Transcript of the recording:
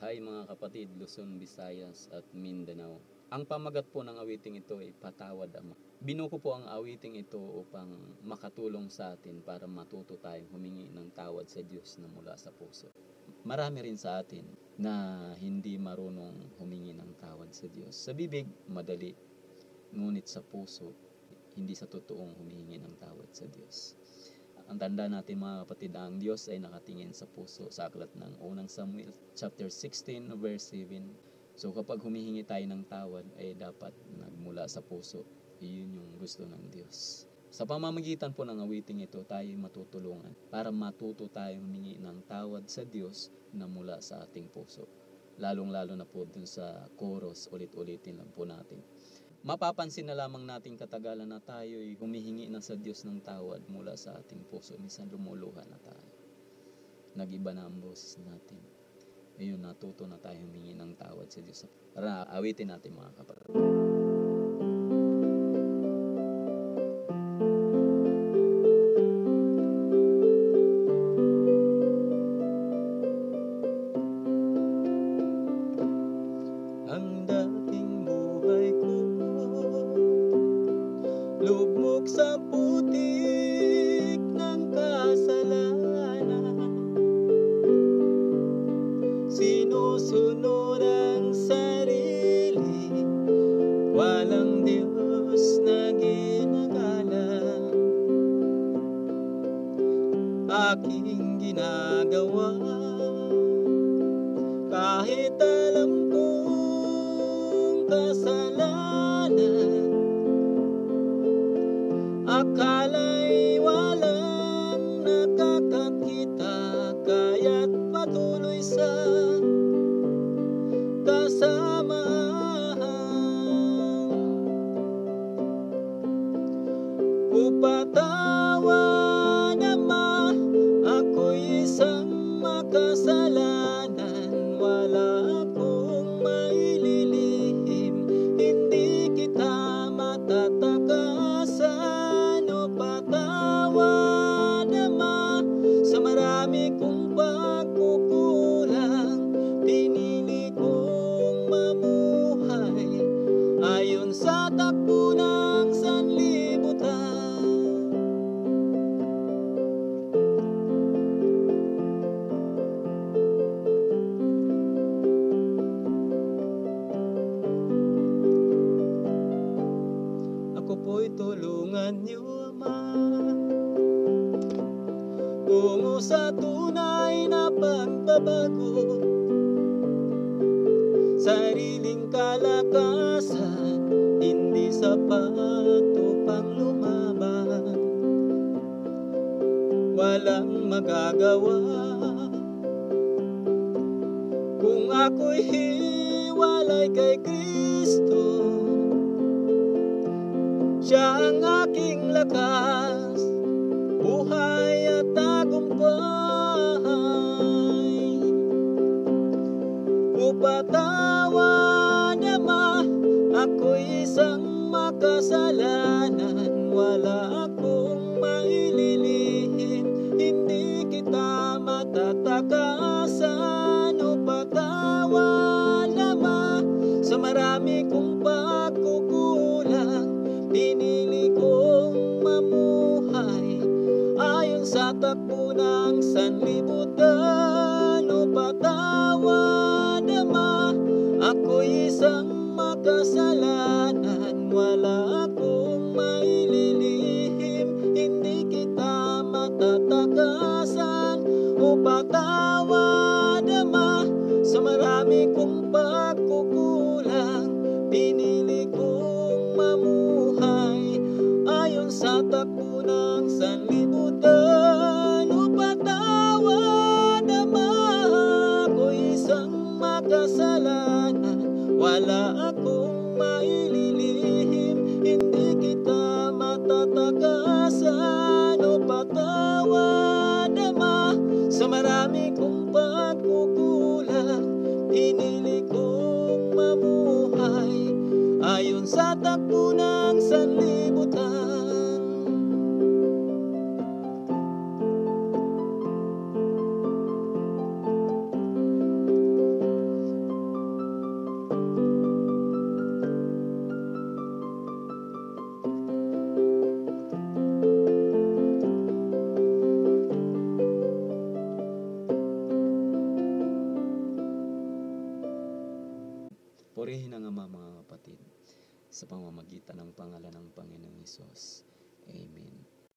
Hi mga kapatid, Luzon, Visayas at Mindanao. Ang pamagat po ng awiting ito ay Patawad Ama. Binuko po ang awiting ito upang makatulong sa atin para matuto tayong humingi ng tawad sa Diyos na mula sa puso. Marami rin sa atin na hindi marunong humingi ng tawad sa Diyos. Sa bibig, madali, ngunit sa puso, hindi sa totoong humingi ng tawad sa Diyos. Ang tanda natin mga kapatid, ang Diyos ay nakatingin sa puso sa aklat ng unang Samuel chapter 16 verse 7. So kapag humihingi tayo ng tawad ay dapat nagmula sa puso. Iyon yung gusto ng Diyos. Sa pamamagitan po ng awiting ito, tayo matutulungan para matuto tayong humingi ng tawad sa Diyos na mula sa ating puso. Lalong-lalo na po dun sa chorus, ulit-ulitin lang po natin. Mapapansin na lamang nating katagalan na tayo'y humihingi na sa Diyos ng tawad mula sa ating puso. Minsan lumuluha na tayo. Nag-iba na ang boses natin. Ngayon natuto na tayo humingi ng tawad sa Diyos. Tara, awitin natin mga kapatid. Ang dating buhay ko lugmok sa putik ng kasalanan, sinusunod ang sarili, walang Diyos na ginagalang. Aking ginagawa kahit alam kong kasalanan, akala'y walang nakakakita, kaya't patuloy sa kasamahan. Upatawad Ama, ako'y isang makasalanan, wala akong maililihim, hindi kita matatakasan. Upatawad Ama, sa marami kong pagkukulang, pinili kong mamuhay ayon sa takbo ng sanlibutan. Ako po'y tulungan niyo, Ama, tungo sa tunay na pagbabago. Sariling kalakasan, hindi sapat upang lumaban. Walang magagawa kung ako'y hiwalay kay Kristo. Siya ang aking lakas, buhay at tagumpay. Upatawad Ama, ako'y isang makasalanan, wala akong maililihim, hindi kita matatakasan. Upatawad Ama, sa marami kong pagkukulang, pinili kong mamuhay ayon sa takbo ng sanlibutan. Upatawad Ama, ako'y isang makasalanan, wala akong maililihim, hindi kita matatakasan. Upatawad Ama, sa marami kong pagkukulang, pinili kong mamuhay ayon sa takbo ng sanlibutan. Upatawad Ama, ako'y isang makasalanan, wala akong maililihim, hindi kita matatakasan. Upatawad Ama, sa marami kong pagkukulang, pinili kong mamuhay ayon sa takbo ng sanlibutan. purihin ang Ama, mga kapatid, sa pamamagitan ng pangalan ng Panginoong Hesus. Amen.